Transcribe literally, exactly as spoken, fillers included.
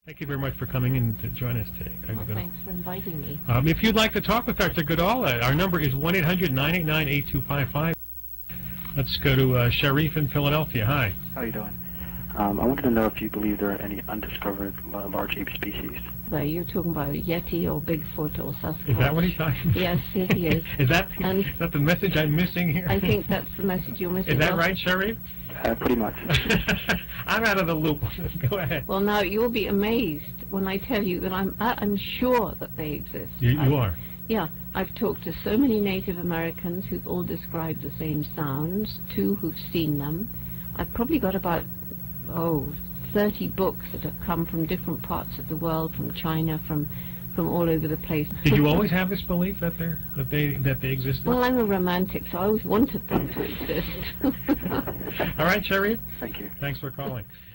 Thank you very much for coming in to join us today. Well, thanks for inviting me. Um, if you'd like to talk with Doctor Goodall, uh, our number is one eight hundred, nine eight nine, eight two five five. Let's go to uh, Sharif in Philadelphia. Hi. How are you doing? Um, I wanted to know if you believe there are any undiscovered uh, large ape species. Well, you're talking about Yeti or Bigfoot or Sasquatch. Is that what he's talking about? Yes, it is. is, that, and is that the message I'm missing here? I think that's the message you're missing. Is that right, Sharif? Uh, pretty much. I'm out of the loop. Go ahead. Well, now, you'll be amazed when I tell you that I'm, I'm sure that they exist. You, you are? Yeah. I've talked to so many Native Americans who've all described the same sounds, two who've seen them. I've probably got about, oh, thirty books that have come from different parts of the world, from China, from from all over the place. Did you always have this belief that they're that they that they existed? Well, I'm a romantic, so I always wanted them to exist. All right, Sharif. Thank you. Thanks for calling.